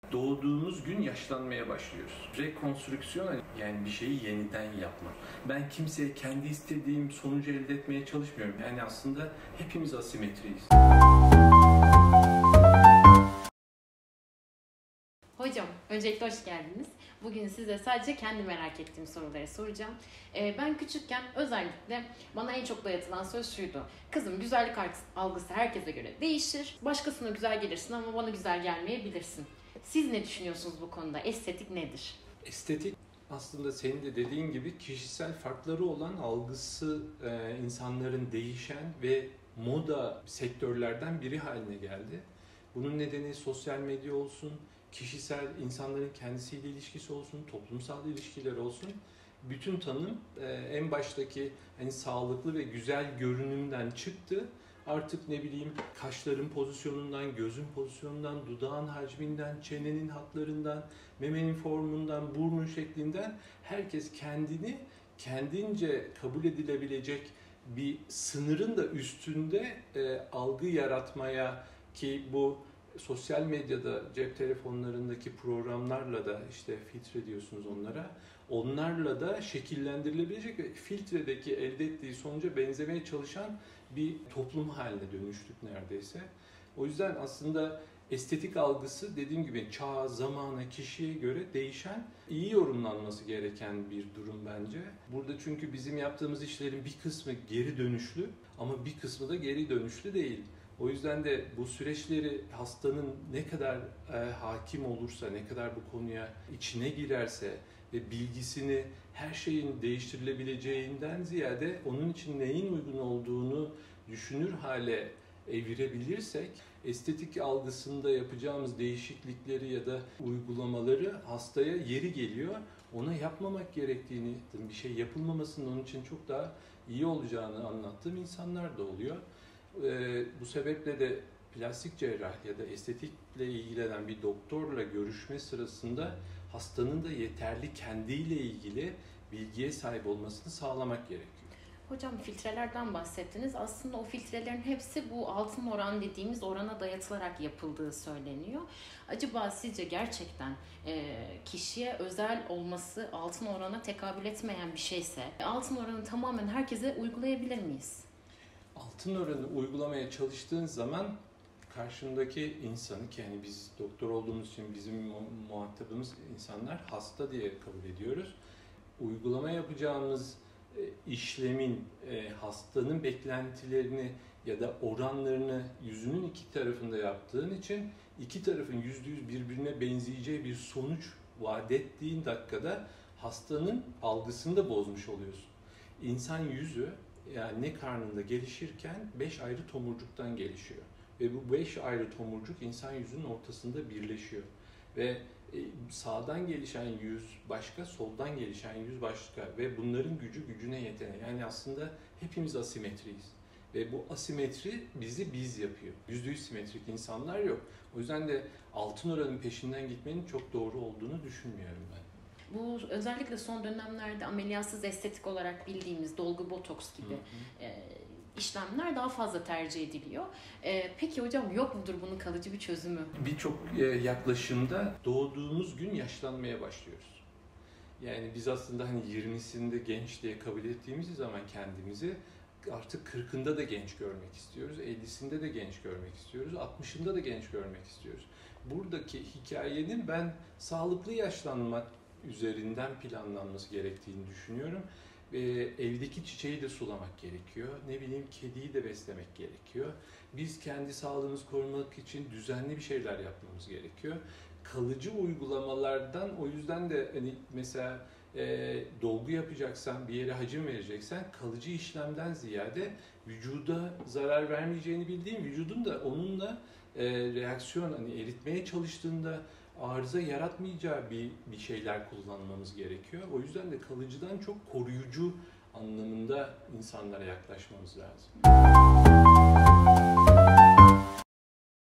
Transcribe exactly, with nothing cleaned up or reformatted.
Doğduğumuz gün yaşlanmaya başlıyoruz. Rekonstrüksiyon yani bir şeyi yeniden yapmak. Ben kimseye kendi istediğim sonucu elde etmeye çalışmıyorum. Yani aslında hepimiz asimetriyiz. Hocam, öncelikle hoş geldiniz. Bugün size sadece kendi merak ettiğim soruları soracağım. Ee, ben küçükken özellikle bana en çok dayatılan söz şuydu. Kızım, güzellik algısı herkese göre değişir. Başkasına güzel gelirsin ama bana güzel gelmeyebilirsin. Siz ne düşünüyorsunuz bu konuda? Estetik nedir? Estetik aslında senin de dediğin gibi kişisel farkları olan algısı e, insanların değişen ve moda sektörlerden biri haline geldi. Bunun nedeni sosyal medya olsun, kişisel insanların kendisiyle ilişkisi olsun, toplumsal ilişkiler olsun. Bütün tanım e, en baştaki hani sağlıklı ve güzel görünümden çıktı. Artık ne bileyim kaşların pozisyonundan, gözün pozisyonundan, dudağın hacminden, çenenin hatlarından, memenin formundan, burnun şeklinden herkes kendini kendince kabul edilebilecek bir sınırın da üstünde e, algı yaratmaya, ki bu sosyal medyada cep telefonlarındaki programlarla da işte filtre diyorsunuz onlara, onlarla da şekillendirilebilecek ve filtredeki elde ettiği sonuca benzemeye çalışan bir toplum haline dönüştük neredeyse. O yüzden aslında estetik algısı dediğim gibi çağa, zamana, kişiye göre değişen, iyi yorumlanması gereken bir durum bence. Burada çünkü bizim yaptığımız işlerin bir kısmı geri dönüşlü ama bir kısmı da geri dönüşlü değil. O yüzden de bu süreçleri hastanın ne kadar e, hakim olursa, ne kadar bu konuya içine girerse ve bilgisini her şeyin değiştirilebileceğinden ziyade onun için neyin uygun olduğunu düşünür hale evirebilirsek, estetik algısında yapacağımız değişiklikleri ya da uygulamaları hastaya yeri geliyor. Ona yapmamak gerektiğini, bir şey yapılmamasının onun için çok daha iyi olacağını anlattığım insanlar da oluyor. Ee, bu sebeple de plastik cerrah ya da estetikle ilgilenen bir doktorla görüşme sırasında hastanın da yeterli kendiyle ilgili bilgiye sahip olmasını sağlamak gerekiyor. Hocam, filtrelerden bahsettiniz. Aslında o filtrelerin hepsi bu altın oran dediğimiz orana dayatılarak yapıldığı söyleniyor. Acaba sizce gerçekten e, kişiye özel olması altın orana tekabül etmeyen bir şeyse altın oranı tamamen herkese uygulayabilir miyiz? Altın oranı uygulamaya çalıştığın zaman karşındaki insanı, ki yani biz doktor olduğumuz için bizim muhatabımız insanlar hasta diye kabul ediyoruz. Uygulama yapacağımız işlemin hastanın beklentilerini ya da oranlarını yüzünün iki tarafında yaptığın için iki tarafın yüzde yüz birbirine benzeyeceği bir sonuç vaat ettiğin dakikada hastanın algısını da bozmuş oluyorsun. İnsan yüzü yani ne karnında gelişirken beş ayrı tomurcuktan gelişiyor. Ve bu beş ayrı tomurcuk insan yüzünün ortasında birleşiyor. Ve sağdan gelişen yüz başka, soldan gelişen yüz başka ve bunların gücü gücüne yetene. Yani aslında hepimiz asimetriyiz. Ve bu asimetri bizi biz yapıyor. Yüzde yüz simetrik insanlar yok. O yüzden de altın oranın peşinden gitmenin çok doğru olduğunu düşünmüyorum ben. Bu özellikle son dönemlerde ameliyatsız estetik olarak bildiğimiz dolgu, botoks gibi hı hı. E, işlemler daha fazla tercih ediliyor. E, peki hocam, yok mudur bunun kalıcı bir çözümü? Birçok e, yaklaşımda doğduğumuz gün yaşlanmaya başlıyoruz. Yani biz aslında hani yirmisinde genç diye kabul ettiğimiz zaman kendimizi artık kırkında da genç görmek istiyoruz, ellisinde de genç görmek istiyoruz, altmışında da genç görmek istiyoruz. Buradaki hikayenin ben sağlıklı yaşlanmak üzerinden planlanması gerektiğini düşünüyorum. Ee, evdeki çiçeği de sulamak gerekiyor. Ne bileyim kediyi de beslemek gerekiyor. Biz kendi sağlığımızı korumak için düzenli bir şeyler yapmamız gerekiyor. Kalıcı uygulamalardan, o yüzden de hani mesela e, dolgu yapacaksan, bir yere hacim vereceksen kalıcı işlemden ziyade vücuda zarar vermeyeceğini bildiğin, vücudun da onunla e, reaksiyon hani eritmeye çalıştığında arıza yaratmayacağı bir, bir şeyler kullanmamız gerekiyor. O yüzden de kalıcıdan çok koruyucu anlamında insanlara yaklaşmamız lazım.